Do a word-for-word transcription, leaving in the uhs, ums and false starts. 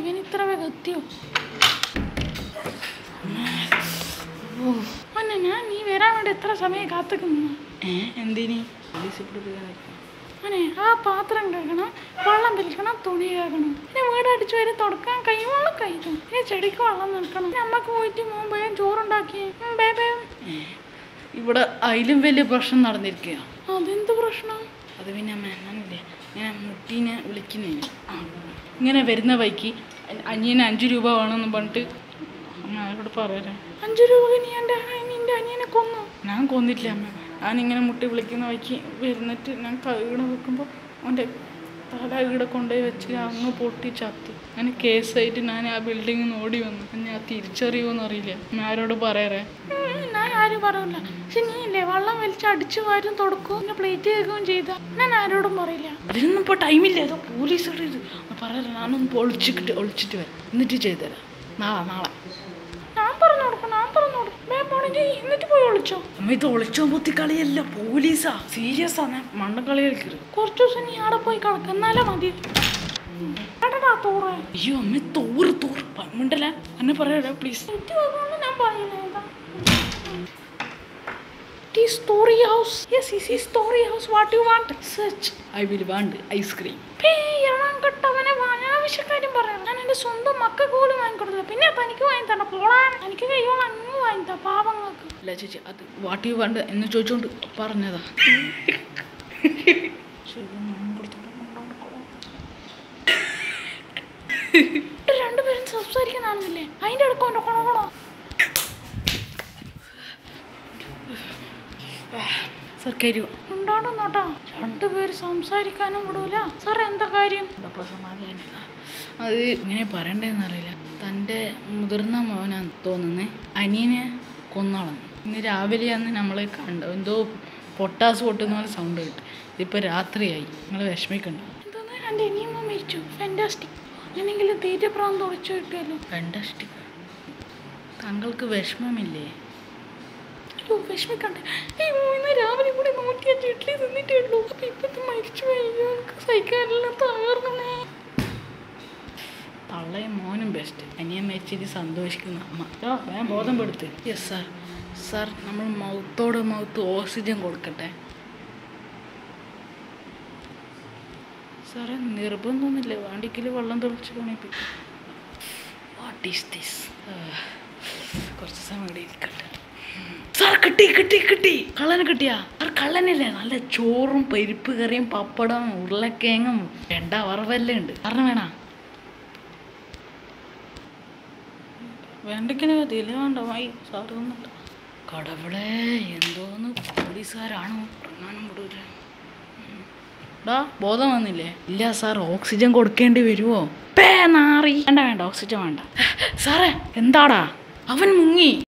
ഇവൻ ഇത്ര വേഗം എത്തിയോ? മോനെ ഞാൻ നീ വരാൻ വേണ്ടി എത്ര സമയം കാത്തുക്കുന്നു? ഏ എന്തിനി? മോനെ ആ പാത്രം കഴുകണം, വെള്ളം വലിക്കണം, തുണി കഴുകണം, പിന്നെ വീട് അടിച്ചു വരെ തുടക്കാൻ കൈവോളം കഴിക്കും, പിന്നെ ചെടിക്ക് വെള്ളം നിൽക്കണം, അമ്മക്ക് പോയിട്ട് മോൻ പോയാൽ ചോറുണ്ടാക്കി. ഇവിടെ അതിലും വലിയ പ്രശ്നം നടന്നിരിക്കുക. അതെന്ത് പ്രശ്നം? അത് പിന്നെ അമ്മ ഞാനില്ലേ ഇങ്ങനെ മുട്ടീനെ വിളിക്കുന്നതിന് ഇങ്ങനെ വരുന്ന വൈക്ക് അനിയന് അഞ്ച് രൂപ വേണമെന്ന് പറഞ്ഞിട്ട് അമ്മ അവരോട് പറയാ. അഞ്ചു രൂപ നീ എൻ്റെ നിൻ്റെ അനിയനെ കൊന്നു? ഞാൻ കൊന്നിട്ടില്ല അമ്മ. ഞാനിങ്ങനെ മുട്ടി വിളിക്കുന്ന വൈക്ക് വരുന്നിട്ട് ഞാൻ കൈടെ വെക്കുമ്പോൾ അവൻ്റെ തല ഇവിടെ കൊണ്ടുപോയി വെച്ച് അങ്ങ് പൊട്ടി ചത്തു. അങ്ങനെ കേസായിട്ട് ഞാൻ ആ ബിൽഡിങ്ങിൽ നിന്ന് ഓടി വന്നു. ഞാൻ തിരിച്ചറിയുമോന്ന് അറിയില്ല. ഞാൻ ആരോട് പറയാറേ? ഞാൻ ആരും പറയില്ല. പക്ഷെ നീ ഇല്ലേ വെള്ളം വലിച്ച് അടിച്ചു വാരും തുടക്കുകയും പിന്നെ പ്ലേറ്റ് കേൾക്കുകയും ചെയ്താ ഞാൻ ആരോടും പറയില്ല. അതിനൊന്നും ഇപ്പോൾ ടൈമില്ല. ഏതോ പോലീസോട് ഇത് പറയാറ്. ഞാനൊന്ന് ഒളിച്ചിട്ട് ഒളിച്ചിട്ട് വരാം, എന്നിട്ട് ചെയ്തുതരാം. നാളെ നാളെ ഞാൻ പറഞ്ഞു കൊടുക്കും, ഞാൻ പറഞ്ഞു കൊടുക്കും. എന്നിട്ട് പോയി ഒളിച്ചോ? അമ്മ ഇത് ഒളിച്ചോ പൊത്തി കളിയല്ല, പോലീസാ. സീരിയസ് ആണ്. മണ്ണക്കളി കളിക്കരുത്. കുറച്ചു ദിവസം നീ അവിടെ പോയി കിടക്കും, എന്നാലേ മതി. അയ്യോ അമ്മ തോറ് തോറ് മിണ്ടല്ല എന്നെ പറയാ പ്ലീസ്. ഞാൻ പറയുന്നത് story house. Yes, this is story house. What do you want? Search. I will want ice cream. യാളാങ്കട്ടവനെ അനാവശ്യക്കാര്യം പറയാം. ഞാൻ എൻ്റെ സ്വന്തം മക്കൾക്ക് പോലും വാങ്ങിക്കൊടുത്തില്ല. പിന്നെ തനിക്ക് വാങ്ങി തരണം. പോളാൻ എനിക്ക് കയ്യോളം അങ്ങ് വാങ്ങിത്താ പാവങ്ങൾക്ക്. അല്ല ചേച്ചി അത് വാട്ട് യു വാണ്ട് എന്ന് ചോദിച്ചോണ്ട് പറഞ്ഞതാ. രണ്ടുപേരും സംസാരിക്കുന്നതാണെന്നില്ലേ അതിൻ്റെ അടുക്കോണ്ടോ കൊണോ? സാർ കയറി ഉണ്ടാടും നോട്ടാ. രണ്ടുപേര് സംസാരിക്കാനും വിടൂല. സാർ എന്താ കാര്യം? അത് ഇങ്ങനെ പറയണ്ടേന്ന് അറിയില്ല. തൻ്റെ മുതിർന്ന മോനാന്ന് തോന്നുന്നേ അനിയനെ കൊന്നോളാം. ഇന്ന് രാവിലെയാന്ന് നമ്മൾ കണ്ടു. എന്തോ പൊട്ടാസ് പൊട്ടുന്ന പോലെ സൗണ്ട് കിട്ടും. ഇതിപ്പോൾ രാത്രിയായി. നിങ്ങൾ വിഷമിക്കണ്ട. എന്തോന്ന് എൻ്റെ അനിയമ്മ മരിച്ചു. ഫാന്റാസ്റ്റിക്. അങ്ങനെയെങ്കിലും തീറ്റ പ്രാന്ത് ഒളിച്ചു കിട്ടിയല്ലോ. ഫാന്റാസ്റ്റിക്. താങ്കൾക്ക് വിഷമമില്ലേ? വിഷമിക്കണ്ടേ? ഇന്ന് രാവിലെ കൂടെ നൂറ്റി അഞ്ച് ഇഡ്ഡലി തിന്നിട്ടേ ഉള്ളൂ. അപ്പൊ ഇപ്പത്തെ മരിച്ചു കഴിഞ്ഞു. സഹിക്കാനെല്ലാം തകർന്നേ. തള്ളയും മോനും ബെസ്റ്റ്. അനിയൻ മരിച്ചിട്ട് സന്തോഷിക്കുന്ന അമ്മ. ഞാൻ ബോധം പെടുത്ത്. Yes sir. സാർ നമ്മൾ മൗത്തോട് മൗത്ത് ഓക്സിജൻ കൊടുക്കട്ടെ സാറേ? നിർബന്ധമൊന്നുമില്ല. വാണ്ടിക്കിൽ വെള്ളം തെളിച്ച് പണിപ്പിക്കും. What is this? കുറച്ച് സമയം ഇവിടെ ഇരിക്കട്ടെ. സാർ കിട്ടി കിട്ടി കിട്ടി. കള്ളനെ കിട്ടിയാ? സാർ കള്ളനല്ലേ? നല്ല ചോറും പരിപ്പ് കറിയും പപ്പടം ഉരുളക്കിഴങ്ങും രണ്ട വറവെല്ലാം ഉണ്ട്. സാറിന് വേണ? വേണ്ടക്കിന് ഇതില വേണ്ട മായി സാറ് വന്നിട്ട്. കടവിടെ എന്തോന്ന് പോലീസുകാരാണോ? ഇറങ്ങാനും വിടൂല. ഡാ ബോധം വന്നില്ലേ? ഇല്ല സാർ. ഓക്സിജൻ കൊടുക്കേണ്ടി വരുമോ? പേ നാറി. വേണ്ട വേണ്ട ഓക്സിജൻ വേണ്ട. സാറേ എന്താടാ? അവൻ മുങ്ങി.